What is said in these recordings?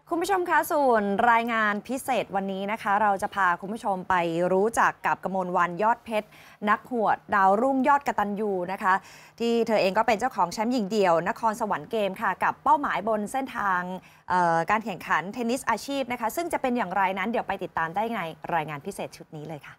คุณผู้ชมคะส่วนรายงานพิเศษวันนี้นะคะเราจะพาคุณผู้ชมไปรู้จักกับกมลวรรณยอดเพชรนักหวดดาวรุ่งยอดกตัญญูนะคะที่เธอเองก็เป็นเจ้าของแชมป์หญิงเดี่ยวนครสวรรค์เกมค่ะกับเป้าหมายบนเส้นทางการแข่งขันเทนนิสอาชีพนะคะซึ่งจะเป็นอย่างไรนั้นเดี๋ยวไปติดตามได้ในรายงานพิเศษชุดนี้เลยค่ะ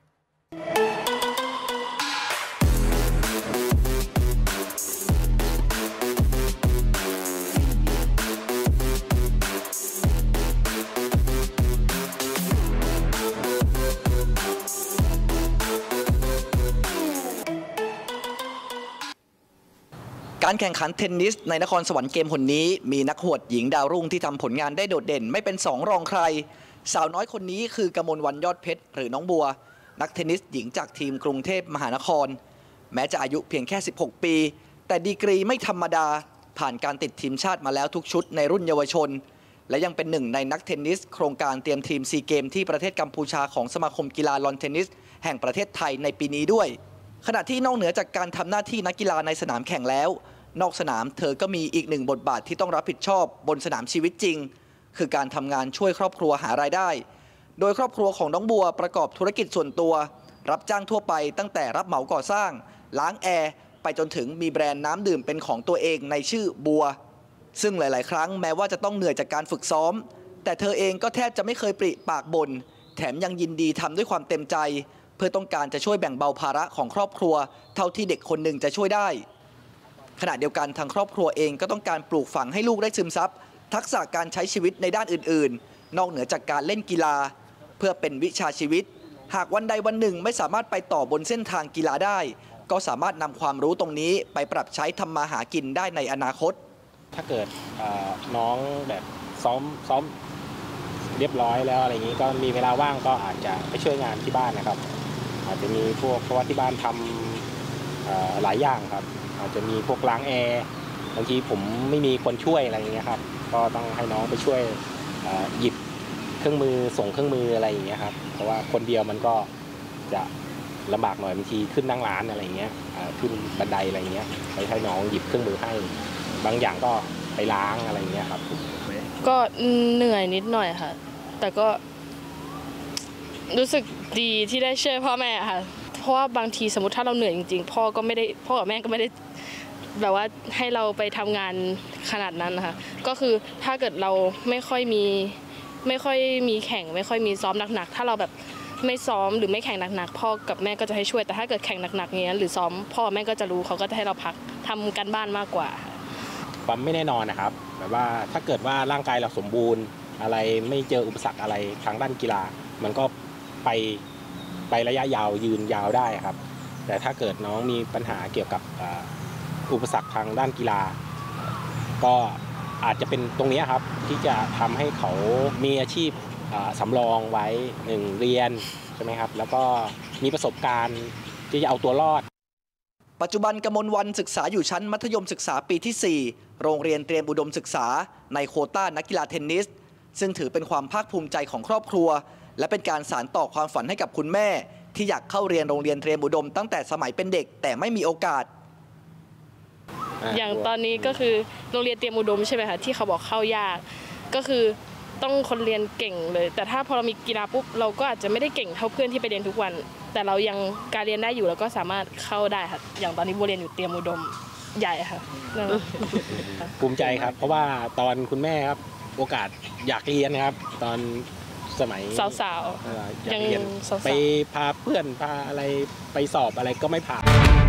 การแข่งขันเทนนิสในนครสวรรค์เกมคนนี้มีนักหวดหญิงดาวรุ่งที่ทำผลงานได้โดดเด่นไม่เป็นสองรองใครสาวน้อยคนนี้คือกมลวรรณยอดเพชรหรือน้องบัวนักเทนนิสหญิงจากทีมกรุงเทพมหานครแม้จะอายุเพียงแค่16ปีแต่ดีกรีไม่ธรรมดาผ่านการติดทีมชาติมาแล้วทุกชุดในรุ่นเยาวชนและยังเป็นหนึ่งในนักเทนนิสโครงการเตรียมทีมซีเกมที่ประเทศกัมพูชาของสมาคมกีฬาลอนเทนนิสแห่งประเทศไทยในปีนี้ด้วยขณะที่นอกเหนือจากการทำหน้าที่นักกีฬาในสนามแข่งแล้วนอกสนามเธอก็มีอีกหนึ่งบทบาทที่ต้องรับผิดชอบบนสนามชีวิตจริงคือการทำงานช่วยครอบครัวหารายได้โดยครอบครัวของน้องบัวประกอบธุรกิจส่วนตัวรับจ้างทั่วไปตั้งแต่รับเหมาก่อสร้างล้างแอร์ไปจนถึงมีแบรนด์น้ำดื่มเป็นของตัวเองในชื่อบัวซึ่งหลายๆครั้งแม้ว่าจะต้องเหนื่อยจากการฝึกซ้อมแต่เธอเองก็แทบจะไม่เคยปริปากบ่นแถมยังยินดีทำด้วยความเต็มใจเพื่อต้องการจะช่วยแบ่งเบาภาระของครอบครัวเท่าที่เด็กคนหนึ่งจะช่วยได้ขณะเดียวกันทางครอบครัวเองก็ต้องการปลูกฝังให้ลูกได้ซึมซับทักษะการใช้ชีวิตในด้านอื่นๆนอกเหนือจากการเล่นกีฬาเพื่อเป็นวิชาชีวิตหากวันใดวันหนึ่งไม่สามารถไปต่อบนเส้นทางกีฬาได้ก็สามารถนำความรู้ตรงนี้ไปปรับใช้ทำมาหากินได้ในอนาคตถ้าเกิดน้องแบบซ้อมเรียบร้อยแล้วอะไรอย่างนี้ก็มีเวลาว่างก็อาจจะไปช่วยงานที่บ้านนะครับอาจจะมีพวกเพราะว่าที่บ้านทำหลายอย่างครับอาจจะมีพวกล้างแอร์บางทีผมไม่มีคนช่วยอะไรอย่างเงี้ยครับก็ต้องให้น้องไปช่วยหยิบเครื่องมือส่งเครื่องมืออะไรอย่างเงี้ยครับเพราะว่าคนเดียวมันก็จะลำบากหน่อยบางทีขึ้นนั่งร้านอะไรอย่างเงี้ยขึ้นบันไดอะไรอย่างเงี้ยไปให้น้องหยิบเครื่องมือให้บางอย่างก็ไปล้างอะไรอย่างเงี้ยครับก็เหนื่อยนิดหน่อยค่ะแต่ก็รู้สึกดีที่ได้ช่วยพ่อแม่ค่ะเพราะว่าบางทีสมมติถ้าเราเหนื่อยจริงๆพ่อกับแม่ก็ไม่ได้แบบว่าให้เราไปทำงานขนาดนั้นนะคะก็คือถ้าเกิดเราไม่ค่อยมีแข่งไม่ค่อยมีซ้อมหนักๆถ้าเราแบบไม่ซ้อมหรือไม่แข่งหนักๆพ่อกับแม่ก็จะให้ช่วยแต่ถ้าเกิดแข่งหนักๆเงี้ยหรือซ้อมพ่อแม่ก็จะรู้เขาก็จะให้เราพักทำการบ้านมากกว่าความไม่แน่นอนนะครับแบบว่าถ้าเกิดว่าร่างกายเราสมบูรณ์อะไรไม่เจออุปสรรคอะไรทางด้านกีฬามันก็ไประยะยาวยืนยาวได้ครับแต่ถ้าเกิดน้องมีปัญหาเกี่ยวกับอุปสรรคทางด้านกีฬาก็อาจจะเป็นตรงนี้ครับที่จะทำให้เขามีอาชีพสำรองไว้1เรียนใช่ไหมครับแล้วก็มีประสบการณ์ที่จะเอาตัวรอดปัจจุบันกมลวรรณศึกษาอยู่ชั้นมัธยมศึกษาปีที่4โรงเรียนเตรียมอุดมศึกษาในโควต้านักกีฬาเทนนิสซึ่งถือเป็นความภาคภูมิใจของครอบครัวและเป็นการสานต่อความฝันให้กับคุณแม่ที่อยากเข้าเรียนโรงเรียนเตรียมอุดมตั้งแต่สมัยเป็นเด็กแต่ไม่มีโอกาสอย่างตอนนี้ก็คือโรงเรียนเตรียมอุดมใช่ไหมคะที่เขาบอกเข้ายากก็คือต้องคนเรียนเก่งเลยแต่ถ้าพอเรามีกีฬาปุ๊บเราก็อาจจะไม่ได้เก่งเท่าเพื่อนที่ไปเรียนทุกวันแต่เรายังการเรียนได้อยู่แล้วก็สามารถเข้าได้ค่ะอย่างตอนนี้โบเรียนอยู่เตรียมอุดมใหญ่ค่ะภูมิใจครับเพราะว่าตอนคุณแม่ครับโอกาสอยากเรียนนะครับตอนสมัยสาวๆยังไปพาเพื่อนพาอะไรไปสอบอะไรก็ไม่ผ่าน